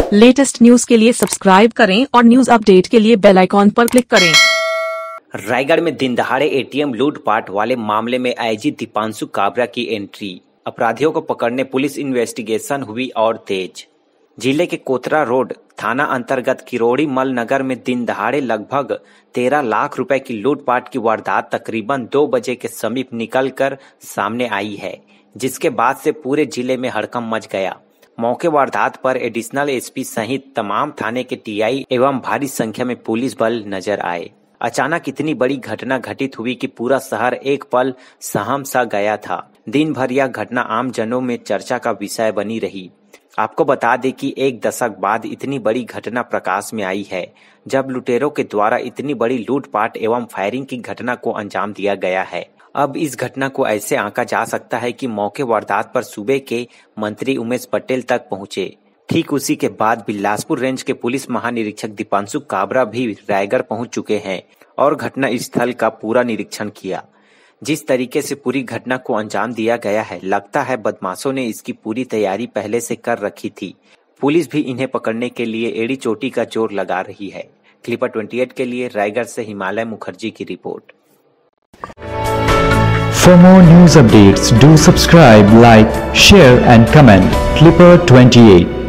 Latest news के लिए subscribe करें और न्यूज अपडेट के लिए बेल आइकॉन पर क्लिक करें। रायगढ़ में दिन दहाड़े एटीएम लूटपाट वाले मामले में आईजी दीपांशु काबरा की एंट्री। अपराधियों को पकड़ने पुलिस इन्वेस्टिगेशन हुई और तेज। जिले के कोतरा रोड थाना अंतर्गत किरोड़ी मल नगर में दिन दहाड़े लगभग 13 लाख रुपए की लूटपाट की वारदात तकरीबन 2 बजे के समीप निकलकर सामने आई है, जिसके बाद से पूरे जिले में हड़कंप मच गया। मौके वारदात पर एडिशनल एसपी सहित तमाम थाने के टीआई एवं भारी संख्या में पुलिस बल नजर आए। अचानक इतनी बड़ी घटना घटित हुई कि पूरा शहर एक पल सहम सा गया था। दिन भर यह घटना आम जनों में चर्चा का विषय बनी रही। आपको बता दें कि 1 दशक बाद इतनी बड़ी घटना प्रकाश में आई है, जब लुटेरों के द्वारा इतनी बड़ी लूटपाट एवं फायरिंग की घटना को अंजाम दिया गया है। अब इस घटना को ऐसे आंका जा सकता है कि मौके वारदात पर सूबे के मंत्री उमेश पटेल तक पहुंचे। ठीक उसी के बाद बिलासपुर रेंज के पुलिस महानिरीक्षक दीपांशु काबरा भी रायगढ़ पहुंच चुके हैं और घटना स्थल का पूरा निरीक्षण किया। जिस तरीके से पूरी घटना को अंजाम दिया गया है, लगता है बदमाशों ने इसकी पूरी तैयारी पहले से कर रखी थी। पुलिस भी इन्हें पकड़ने के लिए एड़ी चोटी का जोर लगा रही है। क्लिपर 28 के लिए रायगढ़ से हिमालय मुखर्जी की रिपोर्ट। For more news updates, do subscribe, like, share and comment. Clipper 28.